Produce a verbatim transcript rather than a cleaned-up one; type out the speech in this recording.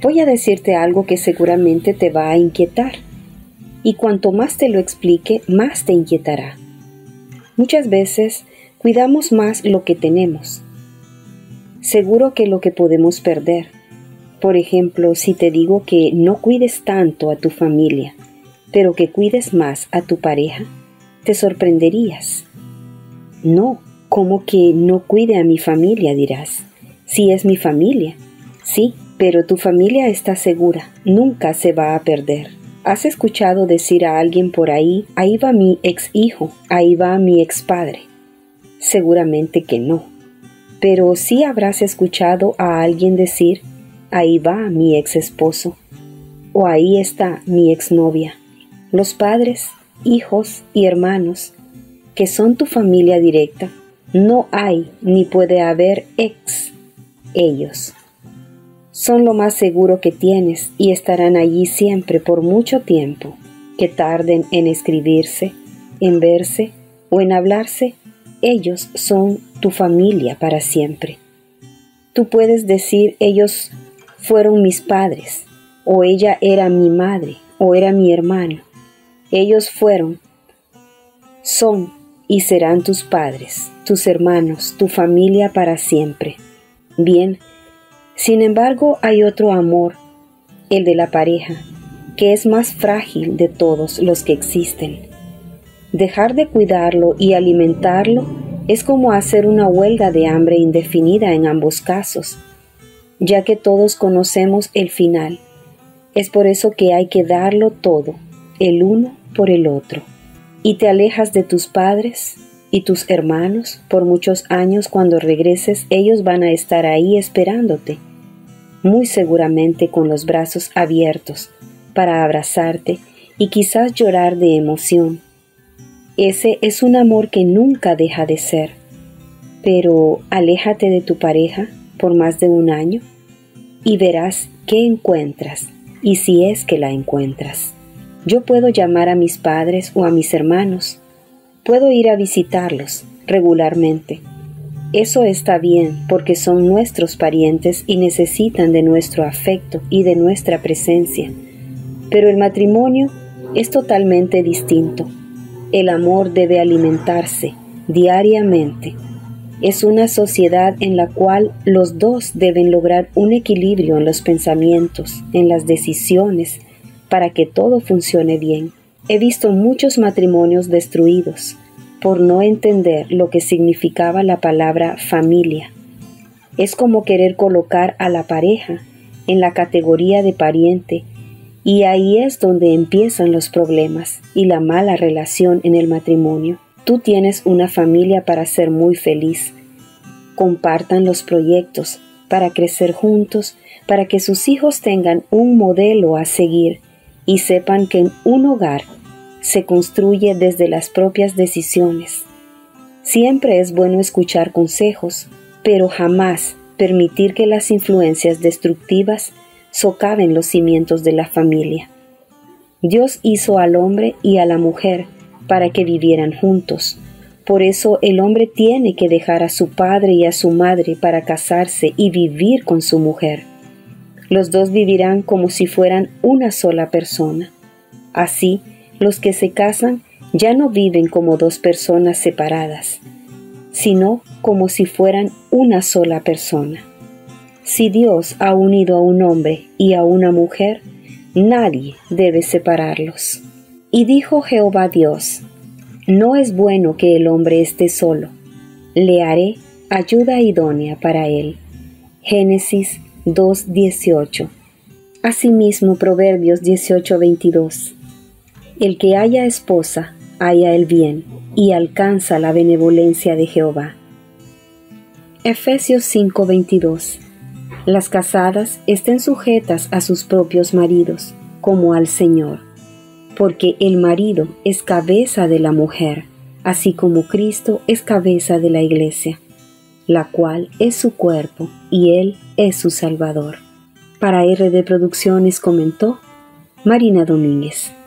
Voy a decirte algo que seguramente te va a inquietar, y cuanto más te lo explique, más te inquietará. Muchas veces cuidamos más lo que tenemos, seguro que lo que podemos perder. Por ejemplo, si te digo que no cuides tanto a tu familia, pero que cuides más a tu pareja, te sorprenderías. No, ¿cómo que no cuide a mi familia?, dirás. Si es mi familia. Sí, pero tu familia está segura, nunca se va a perder. ¿Has escuchado decir a alguien por ahí, ahí va mi ex hijo, ahí va mi ex padre? Seguramente que no. Pero sí habrás escuchado a alguien decir, ahí va mi ex esposo, o ahí está mi ex novia. Los padres, hijos y hermanos, que son tu familia directa, no hay ni puede haber ex ellos. Son lo más seguro que tienes y estarán allí siempre por mucho tiempo, que tarden en escribirse, en verse o en hablarse. Ellos son tu familia para siempre. Tú puedes decir, ellos fueron mis padres, o ella era mi madre, o era mi hermano. Ellos fueron, son y serán tus padres, tus hermanos, tu familia para siempre. Bien, sin embargo, hay otro amor, el de la pareja, que es más frágil de todos los que existen. Dejar de cuidarlo y alimentarlo es como hacer una huelga de hambre indefinida en ambos casos, ya que todos conocemos el final. Es por eso que hay que darlo todo, el uno por el otro. Y te alejas de tus padres y tus hermanos por muchos años. Cuando regreses, ellos van a estar ahí esperándote, muy seguramente con los brazos abiertos, para abrazarte y quizás llorar de emoción. Ese es un amor que nunca deja de ser. Pero aléjate de tu pareja por más de un año y verás qué encuentras, y si es que la encuentras. Yo puedo llamar a mis padres o a mis hermanos, puedo ir a visitarlos regularmente. Eso está bien porque son nuestros parientes y necesitan de nuestro afecto y de nuestra presencia. Pero el matrimonio es totalmente distinto. El amor debe alimentarse diariamente. Es una sociedad en la cual los dos deben lograr un equilibrio en los pensamientos, en las decisiones, para que todo funcione bien. He visto muchos matrimonios destruidos por no entender lo que significaba la palabra familia. Es como querer colocar a la pareja en la categoría de pariente, y ahí es donde empiezan los problemas y la mala relación en el matrimonio. Tú tienes una familia para ser muy feliz. Compartan los proyectos para crecer juntos, para que sus hijos tengan un modelo a seguir y sepan que un hogar se construye desde las propias decisiones. Siempre es bueno escuchar consejos, pero jamás permitir que las influencias destructivas socaven los cimientos de la familia. Dios hizo al hombre y a la mujer para que vivieran juntos. Por eso el hombre tiene que dejar a su padre y a su madre para casarse y vivir con su mujer. Los dos vivirán como si fueran una sola persona. Así, los que se casan ya no viven como dos personas separadas, sino como si fueran una sola persona. Si Dios ha unido a un hombre y a una mujer, nadie debe separarlos. Y dijo Jehová Dios: no es bueno que el hombre esté solo, le haré ayuda idónea para él. Génesis dos dieciocho. Asimismo, Proverbios dieciocho veintidós. El que haya esposa, halla el bien, y alcanza la benevolencia de Jehová. Efesios cinco veintidós. Las casadas estén sujetas a sus propios maridos, como al Señor, porque el marido es cabeza de la mujer, así como Cristo es cabeza de la iglesia, la cual es su cuerpo y Él es su Salvador. Para R D Producciones comentó Marina Domínguez.